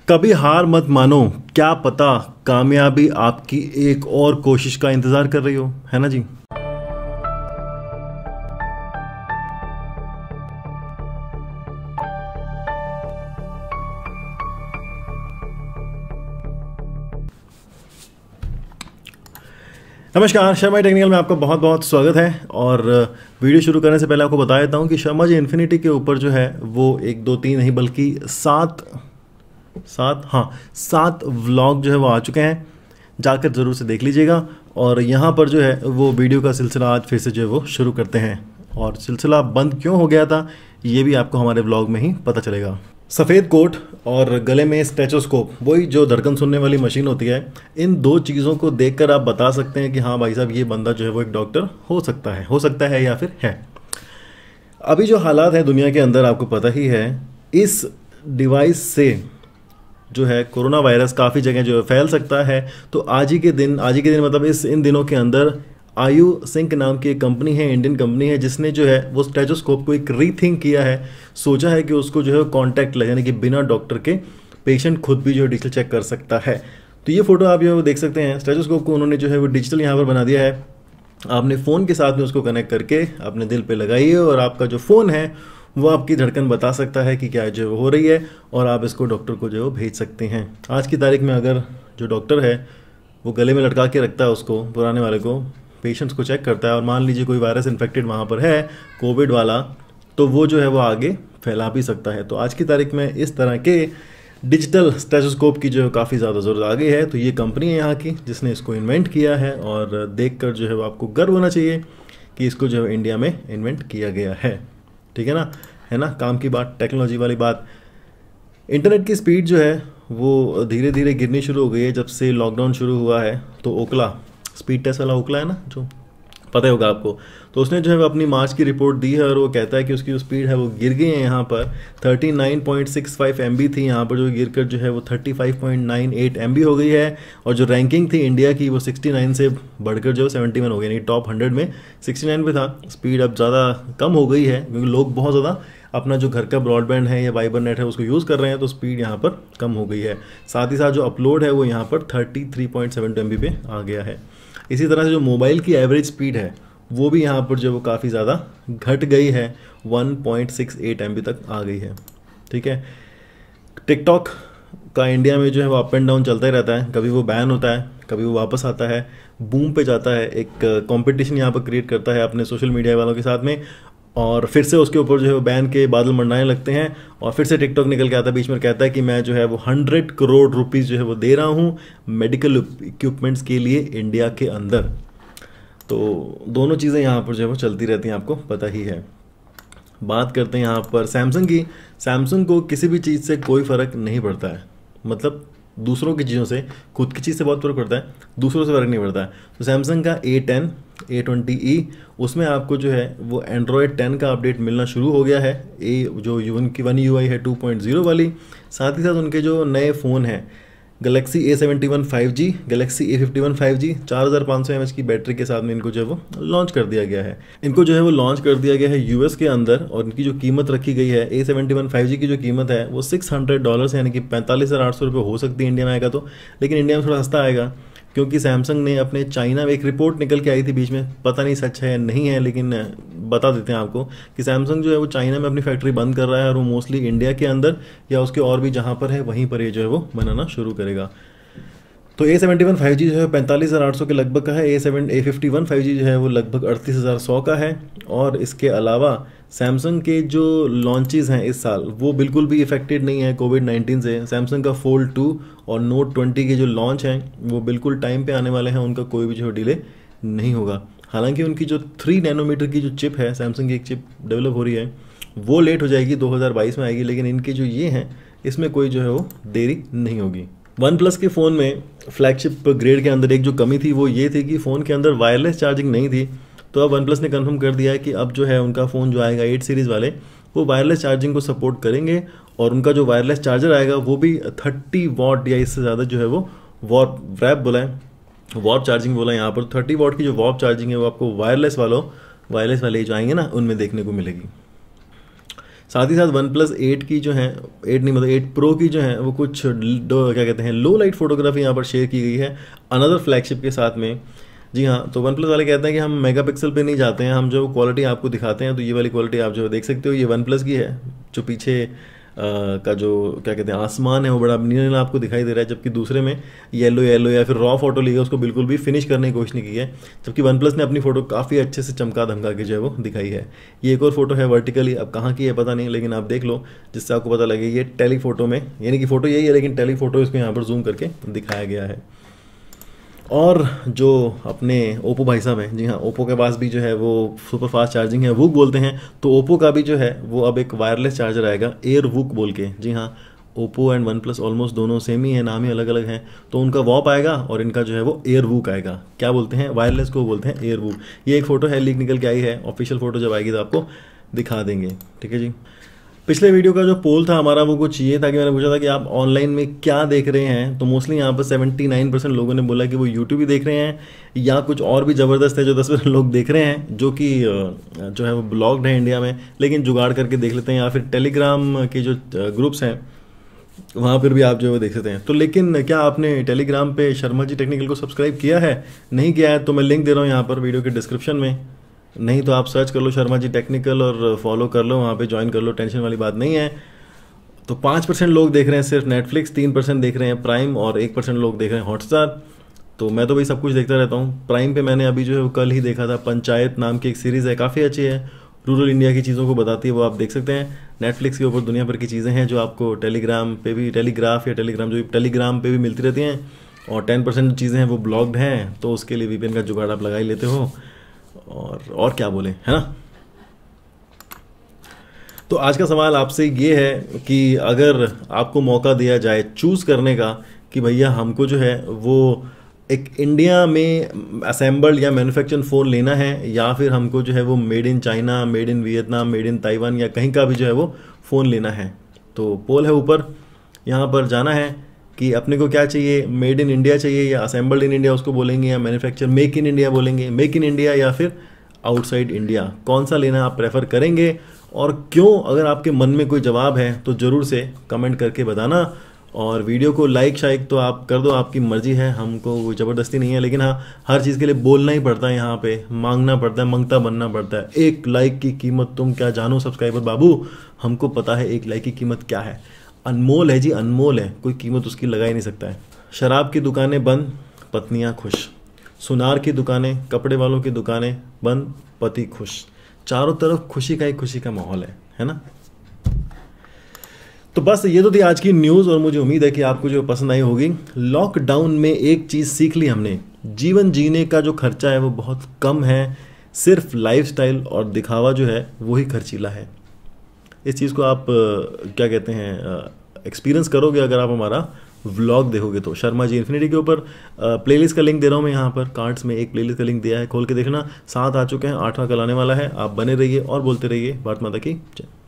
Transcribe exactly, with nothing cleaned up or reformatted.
कभी हार मत मानो, क्या पता कामयाबी आपकी एक और कोशिश का इंतजार कर रही हो, है ना जी। नमस्कार, शर्मा टेक्निकल में आपका बहुत बहुत स्वागत है। और वीडियो शुरू करने से पहले आपको बता देता हूँ कि शर्मा जी इन्फिनिटी के ऊपर जो है वो एक दो तीन नहीं बल्कि सात सात हाँ सात व्लॉग जो है वो आ चुके हैं। जाकर ज़रूर से देख लीजिएगा। और यहाँ पर जो है वो वीडियो का सिलसिला आज फिर से जो है वो शुरू करते हैं। और सिलसिला बंद क्यों हो गया था ये भी आपको हमारे व्लॉग में ही पता चलेगा। सफ़ेद कोट और गले में स्टेथोस्कोप, वही जो धड़कन सुनने वाली मशीन होती है, इन दो चीज़ों को देखकर आप बता सकते हैं कि हाँ भाई साहब ये बंदा जो है वो एक डॉक्टर हो सकता है हो सकता है या फिर है। अभी जो हालात हैं दुनिया के अंदर आपको पता ही है, इस डिवाइस से जो है कोरोना वायरस काफ़ी जगह जो है फैल सकता है। तो आज ही के दिन आज ही के दिन मतलब इस इन दिनों के अंदर आयु सिंक नाम की एक कंपनी है, इंडियन कंपनी है, जिसने जो है वो स्टेथोस्कोप को एक रीथिंक किया है। सोचा है कि उसको जो है कॉन्टैक्ट यानी कि बिना डॉक्टर के पेशेंट खुद भी जो है डिजिटल चेक कर सकता है। तो ये फोटो आप जो है वो देख सकते हैं। स्टेथोस्कोप को उन्होंने जो है वो डिजिटल यहाँ पर बना दिया है। आपने फ़ोन के साथ में उसको कनेक्ट करके अपने दिल पे लगाइए और आपका जो फ़ोन है वो आपकी धड़कन बता सकता है कि क्या जो हो रही है और आप इसको डॉक्टर को जो है भेज सकते हैं। आज की तारीख में अगर जो डॉक्टर है वो गले में लटका के रखता है उसको, पुराने वाले को, पेशेंट्स को चेक करता है और मान लीजिए कोई वायरस इन्फेक्टेड वहाँ पर है, कोविड वाला, तो वो जो है वो आगे फैला भी सकता है। तो आज की तारीख में इस तरह के डिजिटल स्टेथोस्कोप की जो है काफ़ी ज़्यादा ज़रूरत आ गई है। तो ये कंपनी है यहाँ की जिसने इसको इन्वेंट किया है और देखकर जो है वो आपको गर्व होना चाहिए कि इसको जो है इंडिया में इन्वेंट किया गया है। ठीक है ना, है ना, काम की बात, टेक्नोलॉजी वाली बात। इंटरनेट की स्पीड जो है वो धीरे धीरे गिरनी शुरू हो गई है जब से लॉकडाउन शुरू हुआ है। तो ओकला स्पीड टेस्ट वाला ओकला है ना, जो पता ही होगा आपको, तो उसने जो है अपनी मार्च की रिपोर्ट दी है और वो कहता है कि उसकी जो स्पीड है वो गिर गई है। यहाँ पर thirty nine point six five M B थी, यहाँ पर जो गिर कर जो है वो thirty five point nine eight M B हो गई है। और जो रैंकिंग थी इंडिया की वो सिक्सटी नाइन से बढ़कर जो सेवेंटी वन हो गई, यानी टॉप हंड्रेड में सिक्सटी नाइन पे था। स्पीड अब ज़्यादा कम हो गई है क्योंकि लोग बहुत ज़्यादा अपना जो घर का ब्रॉडबैंड है या वाइबर नेट है उसको यूज़ कर रहे हैं, तो स्पीड यहाँ पर कम हो गई है। साथ ही साथ जो अपलोड है वो यहाँ पर thirty three point seven two M B पे आ गया है। इसी तरह से जो मोबाइल की एवरेज स्पीड है वो भी यहाँ पर जो वो काफ़ी ज़्यादा घट गई है, one point six eight M B तक आ गई है। ठीक है, टिकटॉक का इंडिया में जो है वो अप एंड डाउन चलता ही रहता है, कभी वो बैन होता है, कभी वो वापस आता है, बूम पे जाता है, एक कंपटीशन यहाँ पर क्रिएट करता है अपने सोशल मीडिया वालों के साथ में, और फिर से उसके ऊपर जो है वो बैन के बादल मंडराने लगते हैं और फिर से टिकटॉक निकल के आता है बीच में, कहता है कि मैं जो है वो हंड्रेड करोड़ रुपीज़ जो है वो दे रहा हूँ मेडिकल इक्विपमेंट्स के लिए इंडिया के अंदर। तो दोनों चीज़ें यहाँ पर जो है वो चलती रहती हैं, आपको पता ही है। बात करते हैं यहाँ पर सैमसंग की। सैमसंग को किसी भी चीज़ से कोई फ़र्क नहीं पड़ता है, मतलब दूसरों की चीज़ों से, खुद की चीज़ से बहुत फ़र्क पड़ता है, दूसरों से फ़र्क नहीं पड़ता है। तो सैमसंग का ए टेन ए ट्वेंटी ई, उसमें आपको जो है वो एंड्रॉयड टेन का अपडेट मिलना शुरू हो गया है। ए जो उनकी वन यू आई है टू पॉइंट ज़ीरो वाली। साथ ही साथ उनके जो नए फ़ोन हैं Galaxy A seventy one five G, Galaxy A fifty one five G, चार हज़ार पाँच सौ एम एच की बैटरी के साथ में इनको जो है वो लॉन्च कर दिया गया है। इनको जो है वो लॉन्च कर दिया गया है यूएस के अंदर और इनकी जो कीमत रखी गई है A seventy one five G की जो कीमत है वो सिक्स हंड्रेड डॉलर्स यानी कि पैंतालीस हज़ार आठ सौ रुपये हो सकती है इंडिया में आएगा तो, लेकिन इंडिया में थोड़ा सस्ता आएगा क्योंकि सैमसंग ने अपने चाइना में एक रिपोर्ट निकल के आई थी बीच में, पता नहीं सच है या नहीं है, लेकिन बता देते हैं आपको कि सैमसंग जो है वो चाइना में अपनी फैक्ट्री बंद कर रहा है और वो मोस्टली इंडिया के अंदर या उसके और भी जहाँ पर है वहीं पर ये जो है वो बनाना शुरू करेगा। तो A seventy one five G जो है पैंतालीस हज़ार आठ सौ के लगभग का है, A seven A fifty one five G जो है वो लगभग अड़तीस हज़ार सौ का है। और इसके अलावा सैमसंग के जो लॉन्चेस हैं इस साल वो बिल्कुल भी इफेक्टेड नहीं है कोविड नाइन्टीन से। सैमसंग का फोल्ड टू और नोट ट्वेंटी के जो लॉन्च हैं वो बिल्कुल टाइम पे आने वाले हैं, उनका कोई भी जो डिले नहीं होगा। हालांकि उनकी जो थ्री नैनोमीटर की जो चिप है, सैमसंग की एक चिप डेवलप हो रही है, वो लेट हो जाएगी, दो हज़ार बाईस में आएगी, लेकिन इनके जो ये हैं इसमें कोई जो है वो देरी नहीं होगी। वन प्लस के फ़ोन में फ्लैगशिप ग्रेड के अंदर एक जो कमी थी वो ये थी कि फ़ोन के अंदर वायरलेस चार्जिंग नहीं थी। तो अब वन प्लस ने कंफर्म कर दिया है कि अब जो है उनका फ़ोन जो आएगा एट सीरीज़ वाले वो वायरलेस चार्जिंग को सपोर्ट करेंगे और उनका जो वायरलेस चार्जर आएगा वो भी थर्टी वॉट या इससे ज़्यादा जो है वो वॉट वैप बोला है, वॉप चार्जिंग बोला है यहाँ पर। थर्टी वॉट की जो वॉप चार्जिंग है वो आपको वायरलेस वालों वायरलेस वाले जो आएंगे ना उनमें देखने को मिलेगी। साथ ही साथ वन प्लस एट की जो है, एट नहीं मतलब एट प्रो की जो है वो कुछ दो क्या कहते हैं लो लाइट फोटोग्राफी यहाँ पर शेयर की गई है अनदर फ्लैगशिप के साथ में। जी हाँ, तो वन प्लस वाले कहते हैं कि हम मेगापिक्सल पे नहीं जाते हैं, हम जो क्वालिटी आपको दिखाते हैं, तो ये वाली क्वालिटी आप जो देख सकते हो ये वन प्लस की है। जो पीछे आ, का जो क्या कहते हैं आसमान है वो बड़ा नीला नीला आपको दिखाई दे रहा है, जबकि दूसरे में येलो येलो या फिर रॉ फोटो लिया उसको बिल्कुल भी फिनिश करने की कोशिश नहीं की है, जबकि वन प्लस ने अपनी फोटो काफ़ी अच्छे से चमका धमका के जो है वो दिखाई है। ये एक और फोटो है वर्टिकली, अब कहाँ की है पता नहीं, लेकिन आप देख लो जिससे आपको पता लगे ये टेली फोटो में, यानी कि फ़ोटो यही है लेकिन टेली फोटो इसको यहाँ पर जूम करके दिखाया गया है। और जो अपने ओप्पो भाई साहब हैं, जी हाँ, ओप्पो के पास भी जो है वो सुपर फास्ट चार्जिंग है, वूक बोलते हैं, तो ओप्पो का भी जो है वो अब एक वायरलेस चार्जर आएगा एयर वूक बोल के। जी हाँ, Oppo and OnePlus almost दोनों सेम ही है, नाम ही अलग अलग हैं, तो उनका वॉप आएगा और इनका जो है वो एयर वूक आएगा। क्या बोलते हैं, वायरलेस को बोलते हैं एयर वूक। ये एक फ़ोटो है, लीक निकल के आई है, ऑफिशियल फ़ोटो जब आएगी तो आपको दिखा देंगे। ठीक है जी। पिछले वीडियो का जो पोल था हमारा वो कुछ ये था कि मैंने पूछा था कि आप ऑनलाइन में क्या देख रहे हैं, तो मोस्टली यहाँ पर उन्यासी परसेंट लोगों ने बोला कि वो यूट्यूब ही देख रहे हैं या कुछ और भी ज़बरदस्त है जो दस परसेंट लोग देख रहे हैं जो कि जो है वो ब्लॉग्ड है इंडिया में, लेकिन जुगाड़ करके देख लेते हैं, या फिर टेलीग्राम के जो ग्रुप्स हैं वहाँ पर भी आप जो है देख सकते हैं। तो लेकिन क्या आपने टेलीग्राम पे शर्मा जी टेक्निकल को सब्सक्राइब किया है? नहीं किया है तो मैं लिंक दे रहा हूँ यहाँ पर वीडियो के डिस्क्रिप्शन में, नहीं तो आप सर्च कर लो शर्मा जी टेक्निकल और फॉलो कर लो, वहाँ पे ज्वाइन कर लो, टेंशन वाली बात नहीं है। तो पाँच परसेंट लोग देख रहे हैं सिर्फ नेटफ्लिक्स, तीन परसेंट देख रहे हैं प्राइम और एक परसेंट लोग देख रहे हैं हॉटस्टार। तो मैं तो भाई सब कुछ देखता रहता हूँ। प्राइम पे मैंने अभी जो है कल ही देखा था, पंचायत नाम की एक सीरीज़ है, काफ़ी अच्छी है, रूरल इंडिया की चीज़ों को बताती है, वो आप देख सकते हैं। नेटफ्लिक्स के ऊपर दुनिया भर की चीज़ें हैं जो आपको टेलीग्राम पे भी, टेलीग्राफ या टेलीग्राम जो टेलीग्राम पे भी मिलती रहती हैं, और टेन परसेंट चीज़ें हैं वो ब्लॉग्ड हैं, तो उसके लिए वीपीएन का जुगाड़ आप लगा ही लेते हो। और और क्या बोले, है ना। तो आज का सवाल आपसे ये है कि अगर आपको मौका दिया जाए चूज़ करने का कि भैया हमको जो है वो एक इंडिया में असेंबल्ड या मैन्युफैक्चर्ड फ़ोन लेना है, या फिर हमको जो है वो made in China, made in Vietnam, made in Taiwan या कहीं का भी जो है वो फ़ोन लेना है, तो पोल है ऊपर, यहाँ पर जाना है कि अपने को क्या चाहिए, मेड इन इंडिया चाहिए या असेंबल्ड इन इंडिया उसको बोलेंगे, या मैन्युफैक्चर मेक इन इंडिया बोलेंगे, मेक इन इंडिया या फिर आउटसाइड इंडिया, कौन सा लेना आप प्रेफर करेंगे और क्यों? अगर आपके मन में कोई जवाब है तो ज़रूर से कमेंट करके बताना, और वीडियो को लाइक शाइक तो आप कर दो, आपकी मर्जी है, हमको कोई ज़बरदस्ती नहीं है, लेकिन हाँ हर चीज़ के लिए बोलना ही पड़ता है, यहाँ पे मांगना पड़ता है, मंगता बनना पड़ता है। एक लाइक की कीमत तुम क्या जानो सब्सक्राइबर बाबू, हमको पता है एक लाइक की कीमत क्या है, अनमोल है जी, अनमोल है, कोई कीमत उसकी लगा ही नहीं सकता है। शराब की दुकानें बंद, पत्नियां खुश, सुनार की दुकानें, कपड़े वालों की दुकानें बंद, पति खुश, चारों तरफ खुशी का ही खुशी का माहौल है, है ना। तो बस ये तो थी आज की न्यूज़, और मुझे उम्मीद है कि आपको जो पसंद आई होगी। लॉकडाउन में एक चीज़ सीख ली हमने, जीवन जीने का जो खर्चा है वो बहुत कम है, सिर्फ लाइफस्टाइल और दिखावा जो है वही खर्चीला है। इस चीज़ को आप क्या कहते हैं एक्सपीरियंस करोगे अगर आप हमारा व्लॉग देखोगे तो। शर्मा जी इन्फिनिटी के ऊपर प्लेलिस्ट का लिंक दे रहा हूँ मैं यहाँ पर, कार्ड्स में एक प्लेलिस्ट का लिंक दिया है, खोल के देखना। सात आ चुके हैं, आठवां कल आने वाला है। आप बने रहिए और बोलते रहिए। भारत माता की जय।